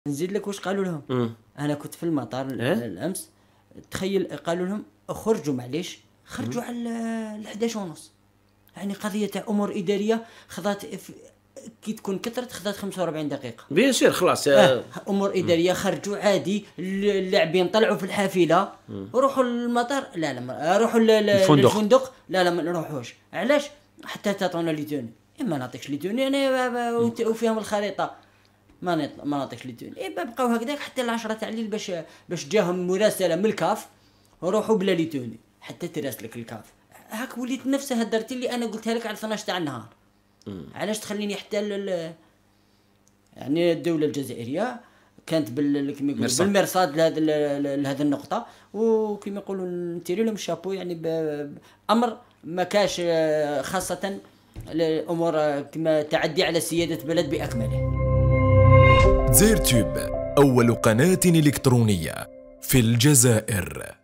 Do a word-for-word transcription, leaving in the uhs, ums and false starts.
نزيد لك واش قالوا لهم. مم. انا كنت في المطار إيه؟ الامس، تخيل قالوا لهم خرجوا معليش خرجوا على ال حداش ونص، يعني قضيه تاع امور اداريه خذات كي تكون كثرت خذات خمسة وأربعين دقيقه. بيان سير خلاص. آه. امور اداريه خرجوا عادي، اللاعبين طلعوا في الحافله روحوا للمطار، لا لا روحوا للفندق، لا لا ما نروحوش. علاش؟ حتى تعطونا لي توني، اما نعطيكش لي توني انا وفيهم الخريطه ما نط... ما نعطيكش لي توني، اي بقاو هكذاك حتى العشرة تاع الليل باش باش جاهم مراسله من الكاف وروحوا بلا لي توني حتى تراسلك الكاف. هاك وليت نفسها درتي اللي انا قلتها لك على اثناش تاع النهار. علاش تخليني حتى ال... يعني الدوله الجزائريه كانت بال كيما يقولوا بالمرصاد لهذا لهذه النقطه، وكما يقولوا نتيري لهم الشابو، يعني بامر ما كاش، خاصه الامور كما تعدي على سياده بلد باكمله. زير تيوب أول قناة إلكترونية في الجزائر.